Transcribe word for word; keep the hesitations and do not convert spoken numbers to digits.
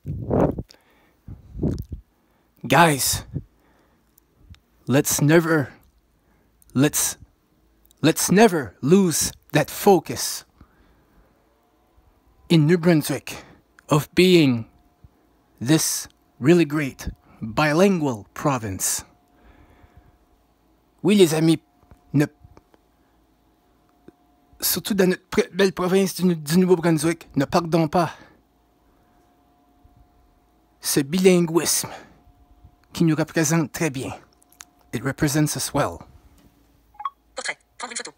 Guys, let's never, let's, let's never lose that focus in New Brunswick of being this really great bilingual province. Oui, les amis, ne, surtout dans notre belle province du, du Nouveau-Brunswick, ne pardons pas ce bilinguisme qui nous représente très bien. It represents us well. Portrait. Prendre une photo.